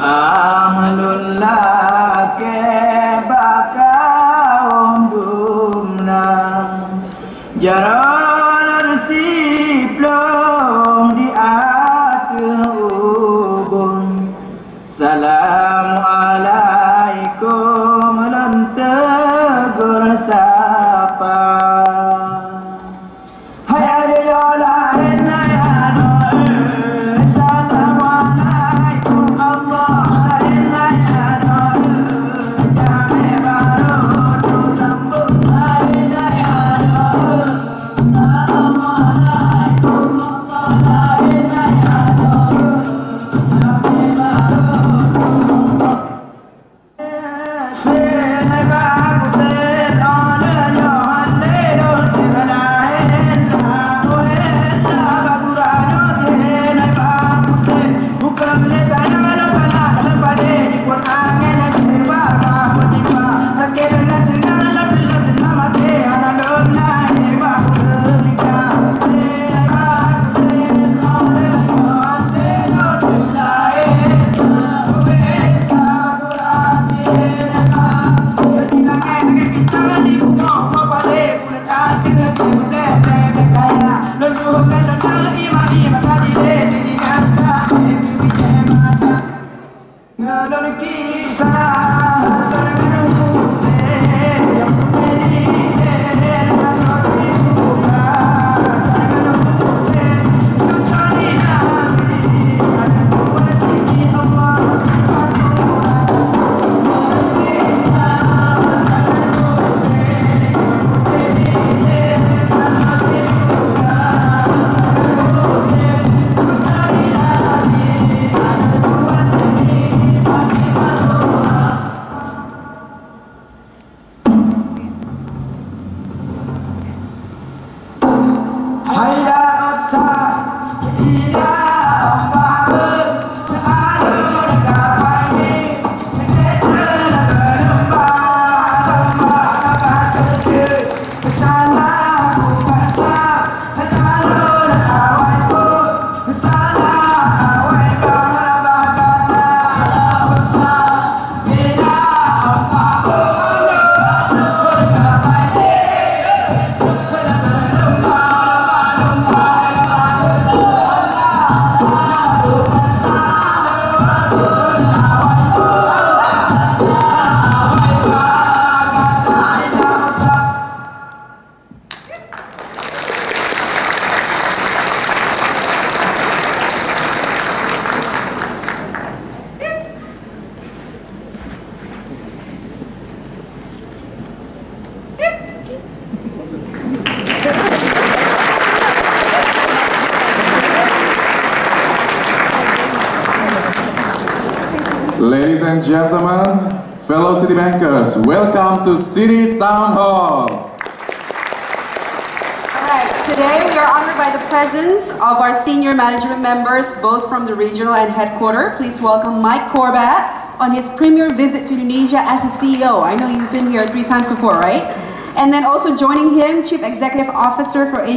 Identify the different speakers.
Speaker 1: ahlullah ke bakaum dumna jaran siplong di atur ubun Assalamualaikum lantegur sapa hai ayolah
Speaker 2: Ladies and gentlemen, fellow City Bankers, welcome to City Town Hall.
Speaker 3: Alright, today we are honored by the presence of our senior management members, both from the regional and headquarters. Please welcome Mike Corbat on his premier visit to Indonesia as a CEO. I know you've been here 3 times before, right? And then also joining him, Chief Executive Officer for